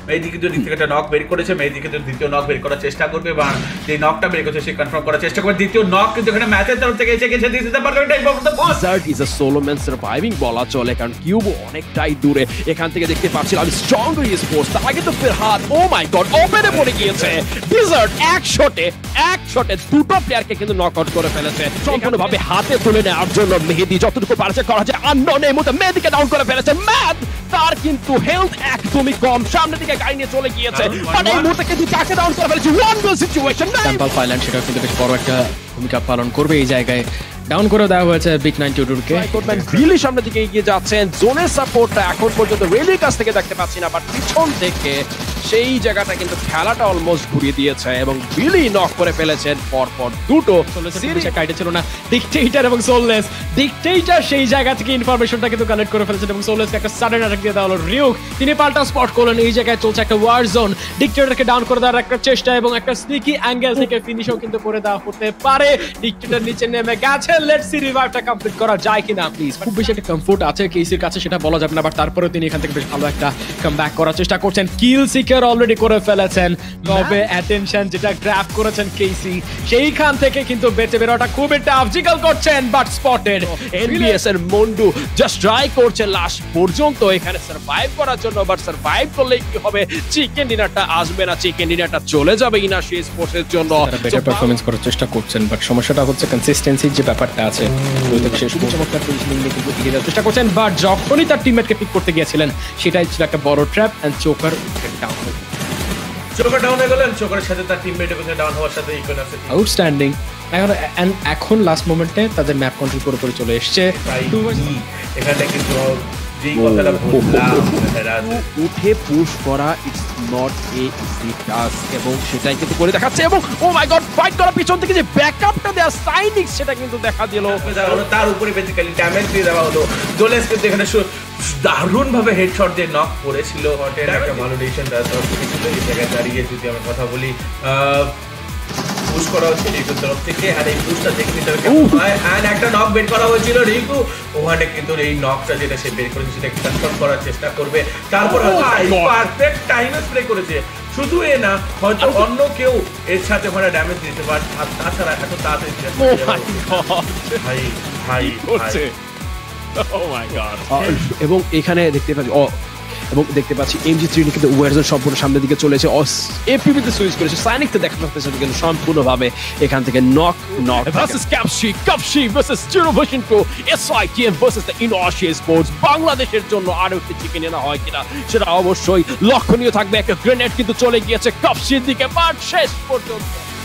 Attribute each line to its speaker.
Speaker 1: মেহেদি কিন্তু দিক থেকে একটা নক বের করেছে, মেহেদি কিন্তু দ্বিতীয় নক বের করার চেষ্টা করবে এবং যে নকটা বের করেছে সে কনফার্ম করার চেষ্টা করবে। দ্বিতীয় নক কিন্তু এখানে ম্যাচের তরফ থেকে এসে গেছে, this is the perfect time for the ball.
Speaker 2: Desert is a solo man surviving বলা চলে, কারণ কিউব অনেকটাই দূরে। এখান থেকে দেখতে পাচ্ছিলাম স্ট্রং স্পোর্টস, তার আগে তো ফিরহাদ ও মাই গড ওপেনে পড়ে গিয়েছে। ডিজার্ট এক শটে দুটো প্লেয়ারকে কিন্তু নক আউট করে ফেলেছে, সম্পূর্ণভাবে হাতে তুলে নেওয়ার জন্য মেহেদি যতটুকু পারছে করা যায়। আননোন এই মুহূর্তে মেহেদিকে ডাউন করে ফেলেছে। ম্যাথ তার কিন্তু হেলথ একদমই কম, সামনের দিকে গাড়ি নিয়ে চলে গিয়েছে, বাট এই মুহূর্তে কিন্তু তাকে ডাউন করে ফেলেছে। One goal situation.
Speaker 3: টেম্পল ফাইল্যান্ড সেটা কিন্তু বেশ বড় একটা ভূমিকা পালন করবে এই জায়গায়। ডাউন করে দেওয়া হয়েছে বিগ 92 কে।
Speaker 2: রিলি সামনের দিকে এগিয়ে যাচ্ছেন, জোনের সাপোর্টটা এখন পর্যন্ত রেলির কাছ থেকে দেখতে পাচ্ছি না, বাট পিছন থেকে সেই জায়গাটা কিন্তু খেলাটা অলমোস্ট ঘুরিয়ে দিয়েছে এবং রিলি নক করে ফেলেছেন পরপর দুটো।
Speaker 3: সিরিজে কাইটে ছিল না ডিকটেটর এবং সোললেস। ডিকটেটর সেই জায়গা থেকে ইনফরমেশনটা কিন্তু কালেক্ট করে ফেলেছেন এবং সোললেসকে একটা সাডেন অ্যাটাক দিয়ে দেওয়া হলো। রিউক তিনি পাল্টা স্পট করলেন, এই জায়গায় চলছে একটা ওয়ার জোন। ডিকটেটরকে ডাউন করে দেওয়ার একটা চেষ্টা এবং একটা স্নিকি অ্যাঙ্গেল থেকে ফিনিশও কিন্তু করে দেওয়া হতে পারে। ডিকটেটর নিচে নেমে গেছে, লেটস সি রিভাইভটা কমপ্লিট করা যায় কিনা। প্লিজ খুব বেশি একটা কমফোর্ট আছে কেসির কাছে সেটা বলা যাবে না, বাট তারপরেও তিনি এখান থেকে বেশ ভালো একটা কামব্যাক করার চেষ্টা করছেন। কিল সিকার অলরেডি করে ফেলেছেন, তবে অ্যাটেনশন যেটা গ্র্যাব করেছেন কেসি সেইখান থেকে কিন্তু বেঁচে বেরোটা খুবই টাফ। জিগল করছেন বাট স্পটেড।
Speaker 2: এনবিএস এর মন্ডু জাস্ট ট্রাই করছে লাস্ট পর্যন্ত এখানে সার্ভাইভ করার জন্য, বাট সার্ভাইভ করলে কি হবে, চিকেন ডিনারটা আসবে না, চিকেন ডিনারটা চলে যাবে ইনাশি স্পোর্টসের জন্য।
Speaker 3: বেটার পারফরম্যান্স করার চেষ্টা করছেন, বাট সমস্যাটা হচ্ছে কনসিস্টেন্সির যে ব্যাপারটা আছে। শেষ চমৎকার পজিশনিং নিয়ে কিন্তু এগিয়ে যাওয়ার চেষ্টা করছেন, বাট যখনই তার টিমমেটকে পিক করতে গিয়েছিলেন সেটাই ছিল একটা বড় ট্র্যাপ এন্ড চোকার ডাউন হয়ে
Speaker 1: গেলেন। চোকারের সাথে তার টিমমেট ডাউন হওয়ার সাথে
Speaker 3: আউটস্ট্যান্ডিং। এখন লাস্ট মোমেন্টে তাদের ম্যাপ কন্ট্রোল করে চলে এসছে।
Speaker 1: এখানে কিন্তু যেই কথাটা বললাম
Speaker 2: উঠে পুশ করা it's not a easy task এবং সেটাই কিন্তু করে দেখাচ্ছে। এবং ও মাই গড ফাইট করা পিছন থেকে যে ব্যাকআপটা দেয়া সাইনিক্স সেটা কিন্তু দেখা দিল।
Speaker 1: তার উপরে বেসিক্যালি ড্যামেজ দিয়ে দেওয়া হলো। জোলেস কিন্তু এখানে দারুণ ভাবে হেডশট দিয়ে নক করেছিল। একটা ভালো ডিসিশন ছিল এই জায়গায় দাঁড়িয়ে। যদি আমরা কথা বলি পুশ করা হচ্ছিল রিকুর তরফ থেকে, আর এই পুশটা দেখে নিতে হবে। একটা নক বের করা হয়েছিল রিকু, ওখানে কিন্তু এই নকটা যেটা সে বের করেছে সেটা কনফার্ম করার চেষ্টা করবে। তারপর পারফেক্ট টাইমে স্প্রে করেছে। শুধু এ না, হয়তো অন্য কেউ এর সাথে ওখানে ড্যামেজ দিতে পারে, আর তাছাড়া এত তাড়াতাড়ি
Speaker 2: এবং এখানে দেখতে পাচ্ছি MG3 কিন্তু ওয়ারজোন সম্পূর্ণ সামনের দিকে চলেছে, এপিবিতে সুইচ করেছে। সাইনিকতে দেখা যাচ্ছে কিন্তু সম্পূর্ণভাবে এখান থেকে নক ভার্সেস কাপশি versus zero version 2 SITM versus the ইনঅশি স্পোর্টস। বাংলাদেশের জন্য আরো একটি চিকেন এনা হয় কিনা সেটা অবশ্যই লক্ষণীয় থাকবে। একটা গ্রেনেড কিন্তু চলে গিয়েছে কাপশির দিকে, বাট শেষ পর্যন্ত